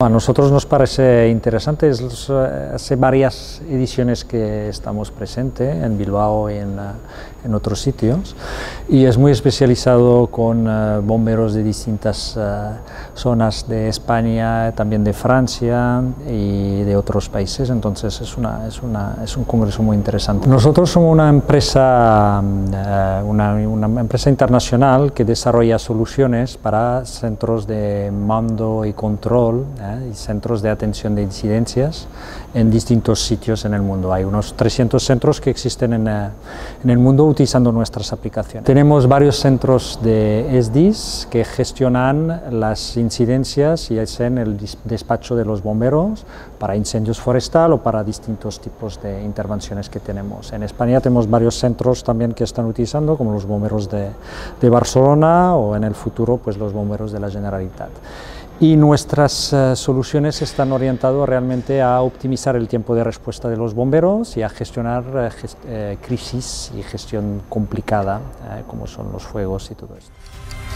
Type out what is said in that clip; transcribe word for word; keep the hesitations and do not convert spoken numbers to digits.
A nosotros nos parece interesante, es, hace varias ediciones que estamos presentes en Bilbao y en, en otros sitios, y es muy especializado con uh, bomberos de distintas uh, zonas de España, también de Francia y de otros países, entonces es, una, es, una, es un congreso muy interesante. Nosotros somos una empresa, uh, una, una empresa internacional que desarrolla soluciones para centros de mando y control, ¿eh? y centros de atención de incidencias en distintos sitios en el mundo. Hay unos trescientos centros que existen en, uh, en el mundo utilizando nuestras aplicaciones. Tenemos varios centros de S D Is que gestionan las incidencias y hacen el despacho de los bomberos para incendios forestal o para distintos tipos de intervenciones que tenemos. En España tenemos varios centros también que están utilizando, como los bomberos de, de Barcelona o en el futuro pues los bomberos de la Generalitat. Y nuestras uh, soluciones están orientadas realmente a optimizar el tiempo de respuesta de los bomberos y a gestionar uh, gest eh, crisis y gestión complicada, eh, como son los fuegos y todo esto.